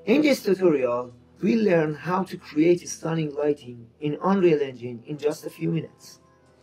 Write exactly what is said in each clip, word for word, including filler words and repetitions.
In this tutorial, we'll learn how to create stunning lighting in Unreal Engine in just a few minutes.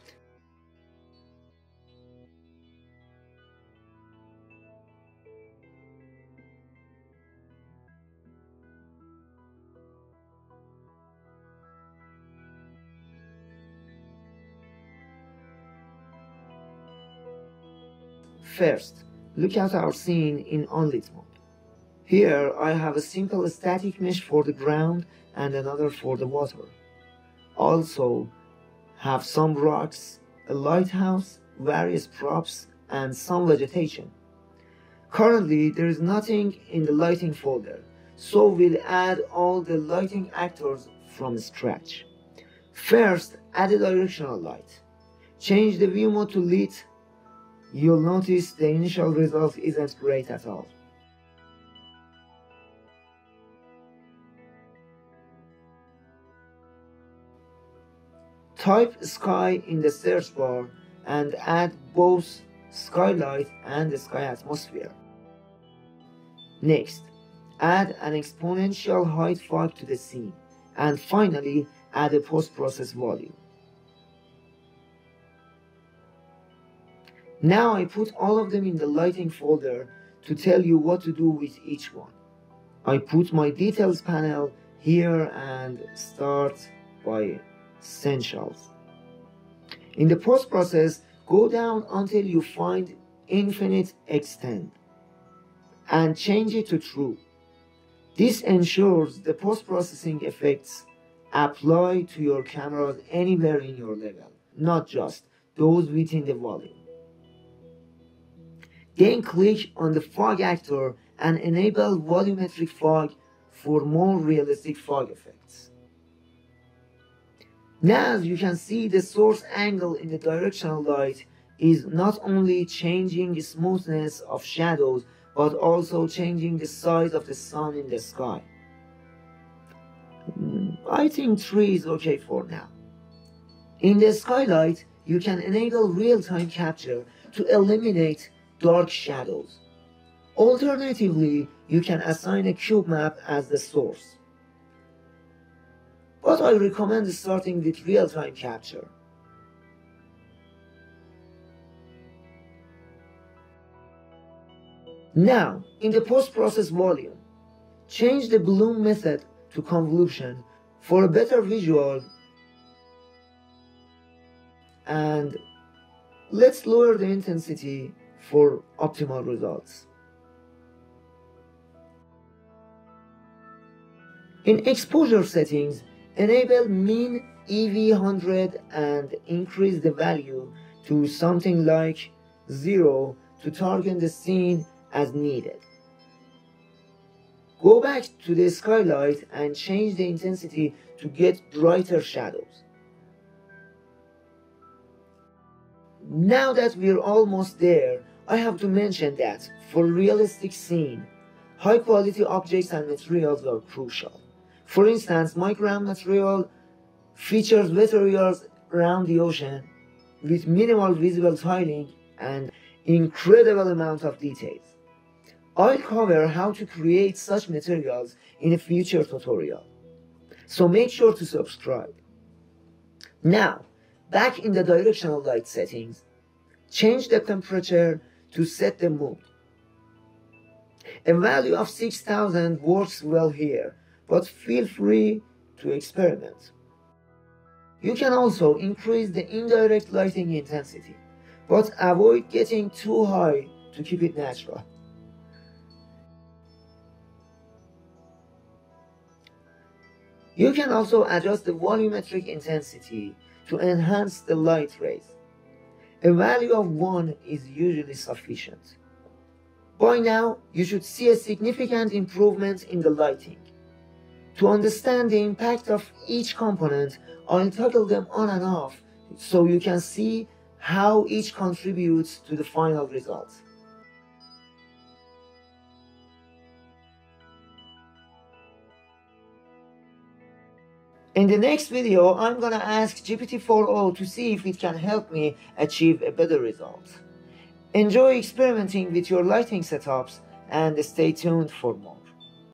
First, look at our scene in Unlit mode. Here I have a simple static mesh for the ground and another for the water. Also have some rocks, a lighthouse, various props, and some vegetation. Currently there is nothing in the lighting folder, so we'll add all the lighting actors from scratch. First, add a directional light. Change the view mode to lit. You'll notice the initial result isn't great at all. Type sky in the search bar and add both skylight and the sky atmosphere. Next, add an exponential height fog to the scene, and finally add a post-process volume. Now I put all of them in the lighting folder to tell you what to do with each one. I put my details panel here and start by essentials. In the post process, go down until you find infinite extend and change it to true. This ensures the post-processing effects apply to your cameras anywhere in your level, not just those within the volume. Then click on the fog actor and enable volumetric fog for more realistic fog effects. Now as you can see, the source angle in the directional light is not only changing the smoothness of shadows, but also changing the size of the sun in the sky. I think three is okay for now. In the skylight, you can enable real-time capture to eliminate dark shadows. Alternatively, you can assign a cube map as the source. But I recommend starting with real-time capture. Now, in the post-process volume, change the bloom method to convolution for a better visual, and let's lower the intensity for optimal results. In exposure settings, enable min E V one hundred and increase the value to something like zero to target the scene as needed. Go back to the skylight and change the intensity to get brighter shadows. Now that we're almost there, I have to mention that for realistic scene, high quality objects and materials are crucial. For instance, my ground material features wet areas around the ocean with minimal visible tiling and incredible amount of details. I'll cover how to create such materials in a future tutorial, so make sure to subscribe. Now, back in the directional light settings, change the temperature to set the mood. A value of six thousand works well here, but feel free to experiment. You can also increase the indirect lighting intensity, but avoid getting too high to keep it natural. You can also adjust the volumetric intensity to enhance the light rays. A value of one is usually sufficient. By now, you should see a significant improvement in the lighting. To understand the impact of each component, I'll toggle them on and off so you can see how each contributes to the final result. In the next video, I'm gonna ask G P T four o to see if it can help me achieve a better result. Enjoy experimenting with your lighting setups and stay tuned for more.